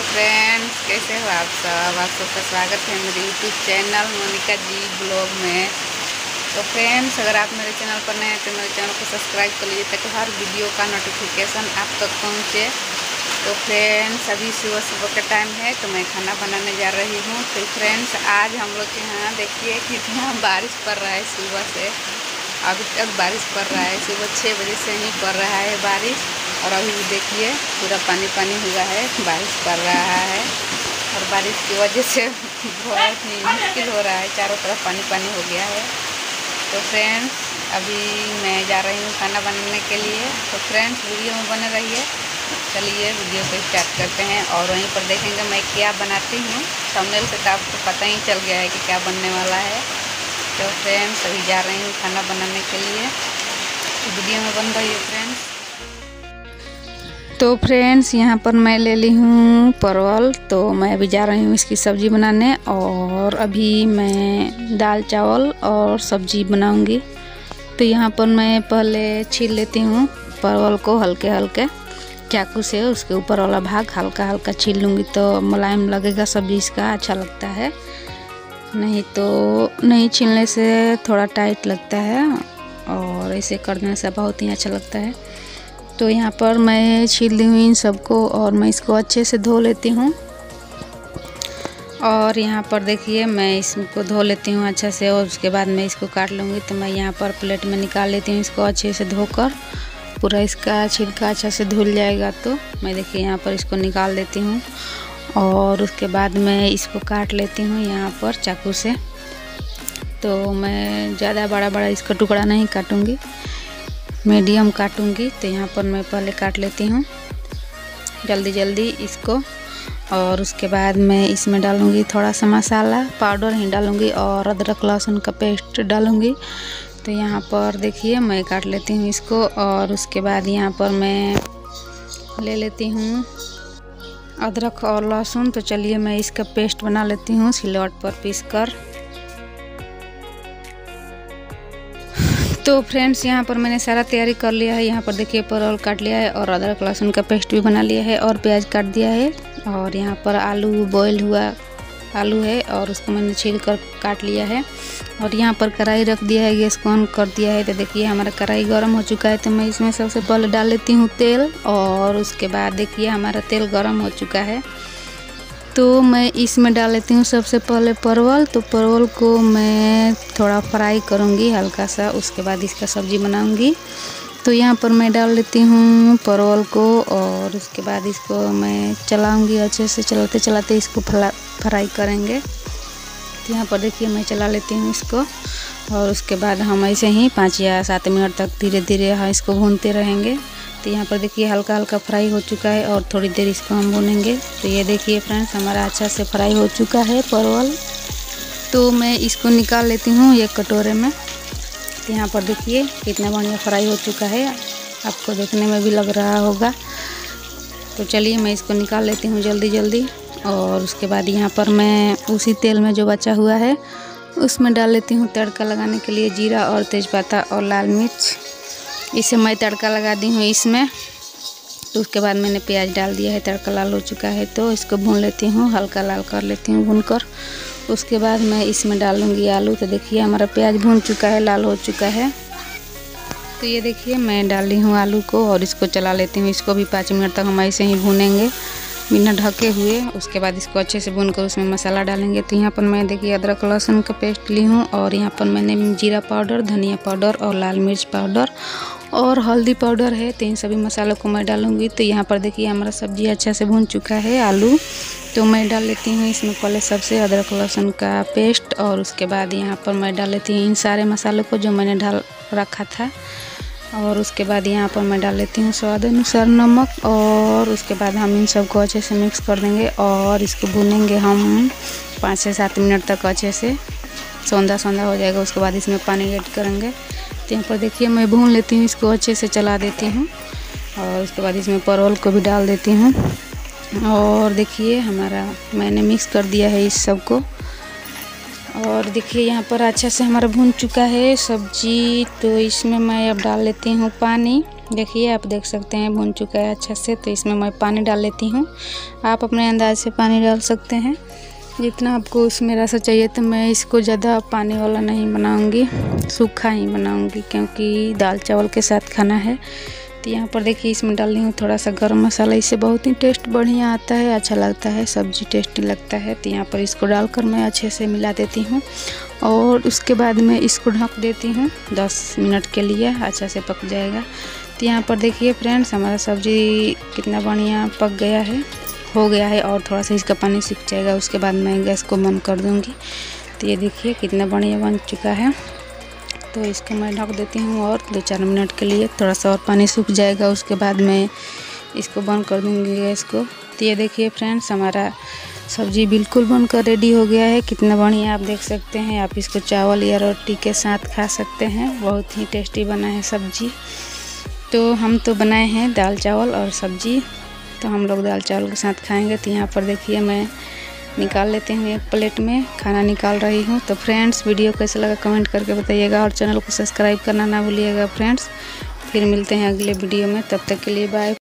Friends, कैसे हो आप सबका स्वागत है मेरे YouTube channel Monika ji blog में। तो फ्रेंड्स, अगर आप मेरे चैनल पर नए हैं तो मेरे चैनल को सब्सक्राइब कर लीजिए ताकि हर वीडियो का नोटिफिकेशन आप तक पहुंचे। तो फ्रेंड्स, अभी सुबह का टाइम है तो मैं खाना बनाने जा रही हूँ। तो फ्रेंड्स, आज हम लोग के यहाँ देखिए कितना बारिश पड़ रहा है। सुबह से अभी तक बारिश पड़ रहा है। सुबह 6 बजे से ही पड़ रहा है बारिश, और अभी भी देखिए पूरा पानी पानी हुआ है, बारिश पड़ रहा है। और बारिश की वजह से बहुत ही मुश्किल हो रहा है, चारों तरफ पानी पानी हो गया है। तो फ्रेंड्स, अभी मैं जा रही हूँ खाना बनाने के लिए। तो फ्रेंड्स, वीडियो में बने रहिए। चलिए वीडियो को स्टार्ट करते हैं, और वहीं पर देखेंगे मैं क्या बनाती हूँ। थंबनेल से तो आपको पता ही चल गया है कि क्या बनने वाला है। तो फ्रेंड्स, अभी जा रही हूँ खाना बनाने के लिए, वीडियो में बन रही है फ्रेंड्स। तो फ्रेंड्स, यहाँ पर मैं ले ली हूँ परवल। तो मैं अभी जा रही हूँ इसकी सब्ज़ी बनाने, और अभी मैं दाल चावल और सब्ज़ी बनाऊँगी। तो यहाँ पर मैं पहले छील लेती हूँ परवल को हल्के हल्के चाकू से। उसके ऊपर वाला भाग हल्का हल्का छील लूँगी तो मुलायम लगेगा, सब्ज़ी इसका अच्छा लगता है। नहीं तो नहीं छीलने से थोड़ा टाइट लगता है, और ऐसे करने से बहुत ही अच्छा लगता है। तो यहाँ पर मैं छील ली हूँ इन सबको, और मैं इसको अच्छे से धो लेती हूँ। और यहाँ पर देखिए मैं इसको धो लेती हूँ अच्छे से, और उसके बाद मैं इसको काट लूँगी। तो मैं यहाँ पर प्लेट में निकाल लेती हूँ इसको अच्छे से धोकर। पूरा इसका छिलका अच्छा से धुल जाएगा। तो मैं देखिए यहाँ पर इसको निकाल लेती हूँ, और उसके बाद मैं इसको काट लेती हूँ यहाँ पर चाकू से। तो मैं ज़्यादा बड़ा बड़ा इसका टुकड़ा नहीं काटूँगी, मीडियम काटूँगी। तो यहाँ पर मैं पहले काट लेती हूँ जल्दी जल्दी इसको, और उसके बाद मैं इसमें डालूँगी थोड़ा सा मसाला पाउडर ही डालूँगी, और अदरक लहसुन का पेस्ट डालूँगी। तो यहाँ पर देखिए मैं काट लेती हूँ इसको, और उसके बाद यहाँ पर मैं ले लेती हूँ अदरक और लहसुन। तो चलिए मैं इसका पेस्ट बना लेती हूँ सिलौट पर पीस कर। तो फ्रेंड्स, यहाँ पर मैंने सारा तैयारी कर लिया है। यहाँ पर देखिए परवल काट लिया है, और अदरक लहसुन का पेस्ट भी बना लिया है, और प्याज काट दिया है। और यहाँ पर आलू बॉयल हुआ आलू है, और उसको मैंने छील कर काट लिया है। और यहाँ पर कढ़ाई रख दिया है, गैस को ऑन कर दिया है। तो देखिए हमारा कढ़ाई गर्म हो चुका है। तो मैं इसमें सबसे पहले डाल लेती हूँ तेल, और उसके बाद देखिए हमारा तेल गर्म हो चुका है। तो मैं इसमें डाल लेती हूँ सबसे पहले परवल। तो परवल को मैं थोड़ा फ्राई करूँगी हल्का सा, उसके बाद इसका सब्ज़ी बनाऊँगी। तो यहाँ पर मैं डाल लेती हूँ परवल को, और उसके बाद इसको मैं चलाऊँगी अच्छे से। चलाते चलाते इसको फ्राई करेंगे। तो यहाँ पर देखिए मैं चला लेती हूँ इसको, और उसके बाद हम ऐसे ही 5 या 7 मिनट तक धीरे धीरे इसको भूनते रहेंगे। तो यहाँ पर देखिए हल्का हल्का फ्राई हो चुका है, और थोड़ी देर इसको हम भूनेंगे। तो ये देखिए फ्रेंड्स, हमारा अच्छा से फ्राई हो चुका है परवल। तो मैं इसको निकाल लेती हूँ एक कटोरे में। तो यहाँ पर देखिए कितना बढ़िया फ्राई हो चुका है, आपको देखने में भी लग रहा होगा। तो चलिए मैं इसको निकाल लेती हूँ जल्दी जल्दी, और उसके बाद यहाँ पर मैं उसी तेल में जो बचा हुआ है उसमें डाल लेती हूँ तड़का लगाने के लिए जीरा और तेज़पत्ता और लाल मिर्च। इसे मैं तड़का लगा दी हूँ इसमें। तो उसके बाद मैंने प्याज डाल दिया है, तड़का लाल हो चुका है। तो इसको भून लेती हूँ, हल्का लाल कर लेती हूँ भूनकर। उसके बाद मैं इसमें डालूँगी आलू। तो देखिए हमारा प्याज भून चुका है, लाल हो चुका है। तो ये देखिए मैं डाली हूँ आलू को, और इसको चला लेती हूँ। इसको भी 5 मिनट तक हम ऐसे ही भूनेंगे बिना ढके हुए। उसके बाद इसको अच्छे से भूनकर उसमें मसाला डालेंगे। तो यहाँ पर मैं देखिए अदरक लहसुन का पेस्ट ली हूँ, और यहाँ पर मैंने जीरा पाउडर, धनिया पाउडर और लाल मिर्च पाउडर और हल्दी पाउडर है। तो इन सभी मसालों को मैं डालूँगी। तो यहाँ पर देखिए हमारा सब्ज़ी अच्छा से भून चुका है आलू। तो मैं डाल लेती हूँ इसमें पहले सबसे अदरक लहसुन का पेस्ट, और उसके बाद यहाँ पर मैं डाल लेती हूँ इन सारे मसालों को जो मैंने डाल रखा था। और उसके बाद यहाँ पर मैं डाल लेती हूँ स्वाद अनुसार नमक, और उसके बाद हम इन सबको अच्छे से मिक्स कर देंगे, और इसको भूनेंगे हम 5 से 7 मिनट तक अच्छे से। सौंधा सौंधा हो जाएगा, उसके बाद इसमें पानी ऐड करेंगे। तो यहाँ पर देखिए मैं भून लेती हूँ, इसको अच्छे से चला देती हूँ, और उसके बाद इसमें परवल को भी डाल देती हूँ। और देखिए हमारा मैंने मिक्स कर दिया है इस सब को, और देखिए यहाँ पर अच्छा से हमारा भून चुका है सब्जी। तो इसमें मैं अब डाल लेती हूँ पानी। देखिए आप देख सकते हैं भून चुका है अच्छा से। तो इसमें मैं पानी डाल लेती हूँ। आप अपने अंदाज से पानी डाल सकते हैं जितना आपको उसमें रसा चाहिए। तो मैं इसको ज़्यादा पानी वाला नहीं बनाऊंगी, सूखा ही बनाऊंगी क्योंकि दाल चावल के साथ खाना है। तो यहाँ पर देखिए इसमें डाल रही हूँ थोड़ा सा गरम मसाला। इससे बहुत ही टेस्ट बढ़िया आता है, अच्छा लगता है, सब्ज़ी टेस्टी लगता है। तो यहाँ पर इसको डालकर मैं अच्छे से मिला देती हूँ और उसके बाद में इसको ढक देती हूँ 10 मिनट के लिए, अच्छा से पक जाएगा। तो यहाँ पर देखिए फ्रेंड्स हमारा सब्ज़ी कितना बढ़िया पक गया है, हो गया है और थोड़ा सा इसका पानी सूख जाएगा। उसके बाद मैं गैस को बंद कर दूँगी। तो ये देखिए कितना बढ़िया बन चुका है। तो इसको मैं ढक देती हूँ और 2-4 मिनट के लिए, थोड़ा सा और पानी सूख जाएगा। उसके बाद मैं इसको बंद कर दूँगी गैस को। तो ये देखिए फ्रेंड्स हमारा सब्ज़ी बिल्कुल बनकर रेडी हो गया है। कितना बढ़िया आप देख सकते हैं। आप इसको चावल या रोटी के साथ खा सकते हैं। बहुत ही टेस्टी बना है सब्ज़ी। तो हम तो बनाए हैं दाल चावल और सब्ज़ी, तो हम लोग दाल चावल के साथ खाएँगे। तो यहाँ पर देखिए मैं निकाल लेते हैं, एक प्लेट में खाना निकाल रही हूँ। तो फ्रेंड्स वीडियो कैसा लगा कमेंट करके बताइएगा और चैनल को सब्सक्राइब करना ना भूलिएगा फ्रेंड्स। फिर मिलते हैं अगले वीडियो में, तब तक के लिए बाय।